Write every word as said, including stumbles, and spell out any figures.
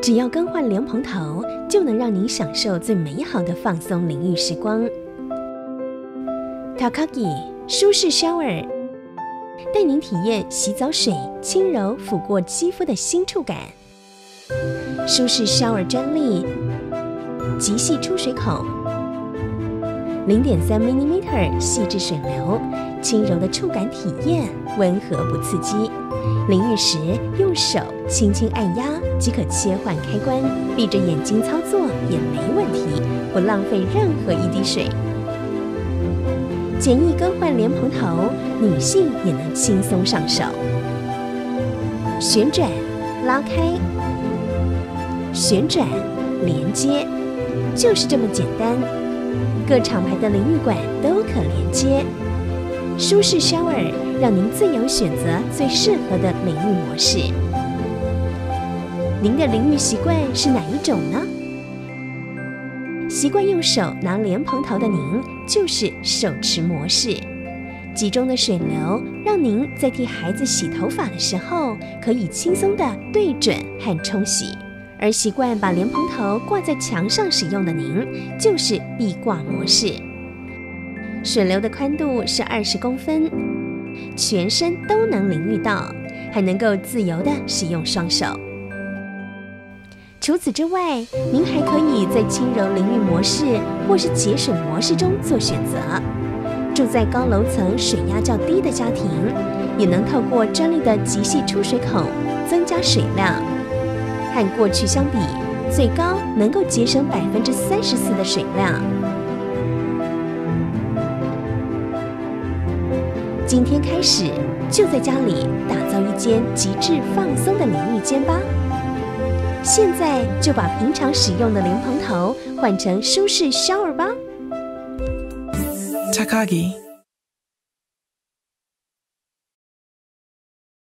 只要更换莲蓬头，就能让您享受最美好的放松淋浴时光。Takagi 舒适 Shower 带您体验洗澡水轻柔抚过肌肤的新触感。舒适 Shower 专利，极细出水孔， 零点三 毫米 细致水流，轻柔的触感体验，温和不刺激。淋浴时用手轻轻按压即可切换开关，闭着眼睛操作也没问题，不浪费任何一滴水。简易更换莲蓬头，女性也能轻松上手。旋转、拉开、旋转、连接，就是这么简单。各厂牌的淋浴管都可连接。舒适 Shower 让您自由选择最适合的淋浴模式。您的淋浴习惯是哪一种呢？习惯用手拿莲蓬头的您，就是手持模式。集中的水流让您在替孩子洗头发的时候，可以轻松地对准和冲洗。而习惯把莲蓬头挂在墙上使用的您，就是壁挂模式。水流的宽度是二十公分，全身都能淋浴到，还能够自由地使用双手。除此之外，您还可以在轻柔淋浴模式或是节水模式中做选择。住在高楼层水压较低的家庭，也能透过专利的极细出水孔增加水量。和过去相比，最高能够节省百分之三十四的水量。今天开始，就在家里打造一间极致放松的淋浴间吧。现在就把平常使用的莲蓬头换成舒适 Shower 吧。 Takagi